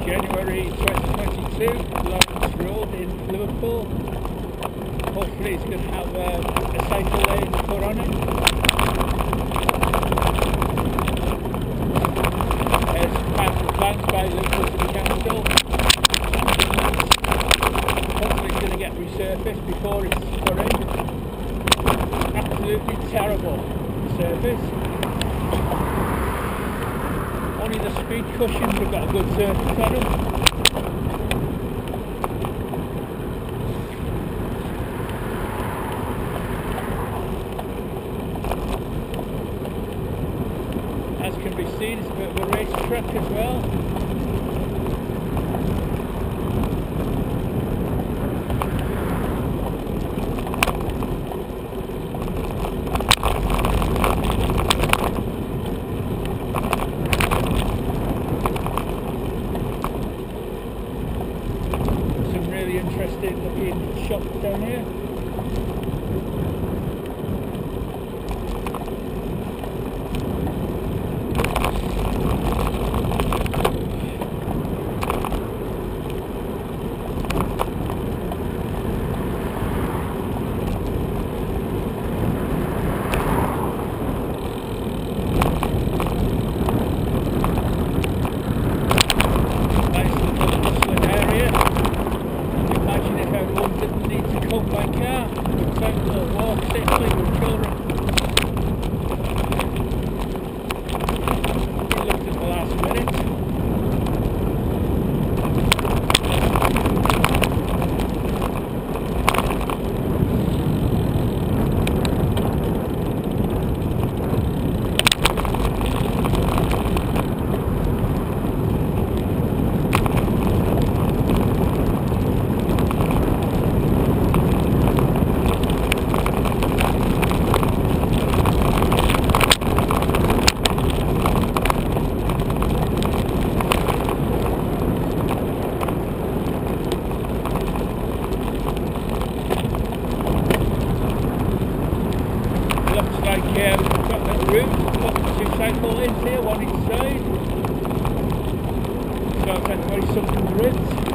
January 2022, Lawrence Road in Liverpool. Hopefully it's going to have a cycle lane put on it. There's master plans by Liverpool City Council. Hopefully it's going to get resurfaced before it's put in. Absolutely terrible surface. Only the speed cushions have got a good surface on them. As can be seen, it's a bit of a racetrack as well. Some really interesting looking shops down here. By car, cycle or walk safely with children. We looked at the last minute. Like we've got that route, got two cycle lanes here, one each side. So it's like very something grids.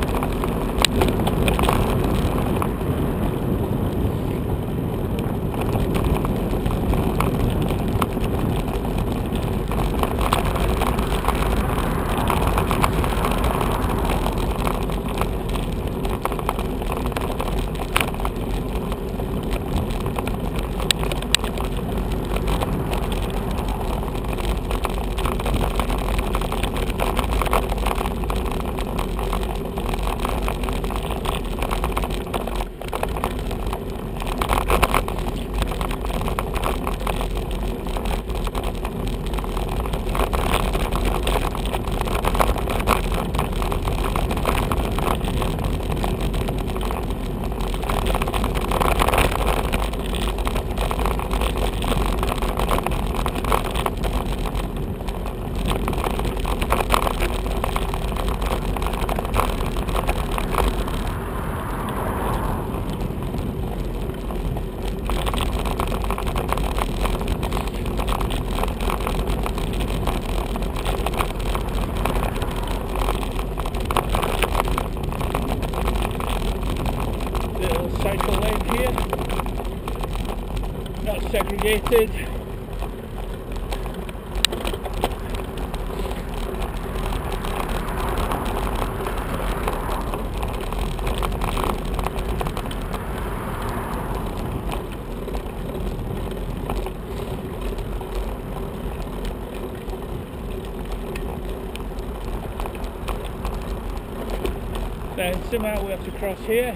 Cycle lane here, not segregated. Then somehow we have to cross here.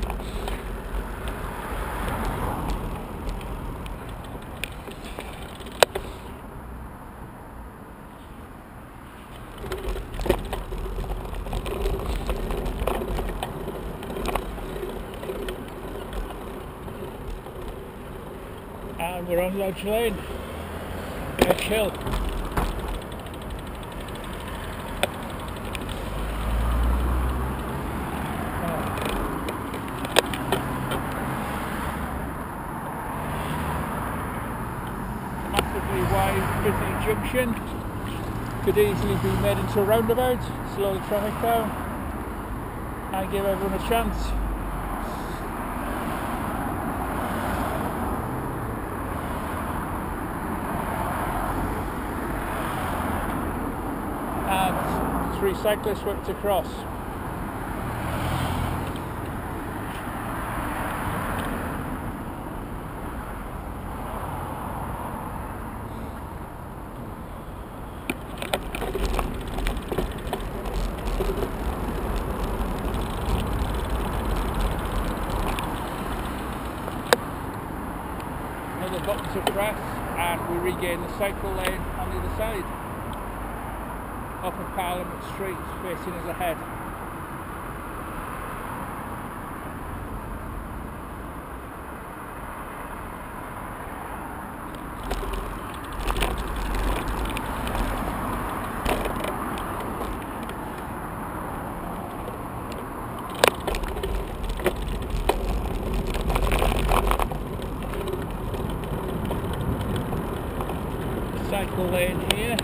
And we're on Lodge Lane, Edge Hill. Massively wide, busy junction. could easily be made into a roundabout, slow the traffic down and give everyone a chance. And 3 cyclists went to cross. Another button to press and we regain the cycle lane on the other side. Upper Parliament Street facing us ahead. Cycle lane here.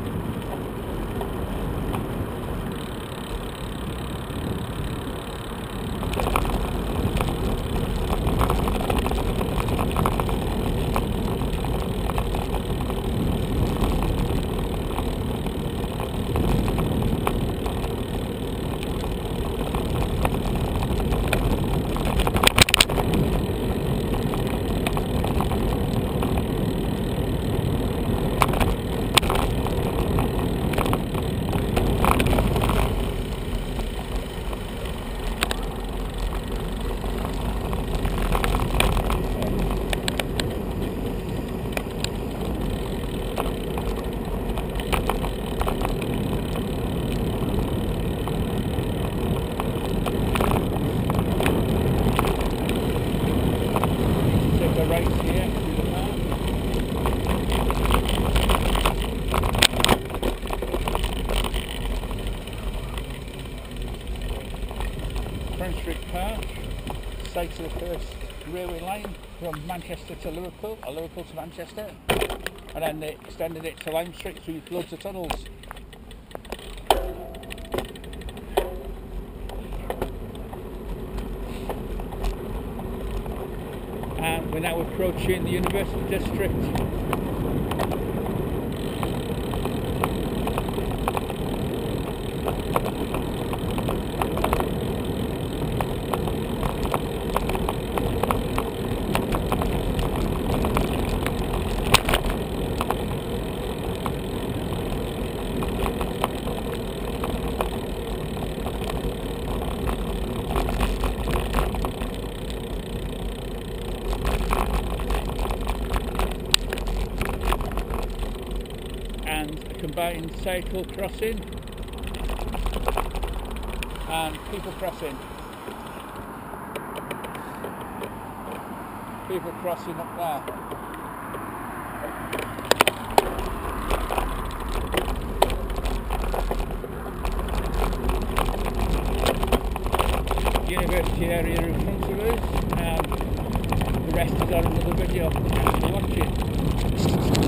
Site to the first railway line from Manchester to Liverpool, or Liverpool to Manchester, and then they extended it to Lime Street through loads of tunnels. And we're now approaching the University District. Combined cycle crossing and people crossing. People crossing up there. University area in front of us, and the rest is on another video. Thanks for watching.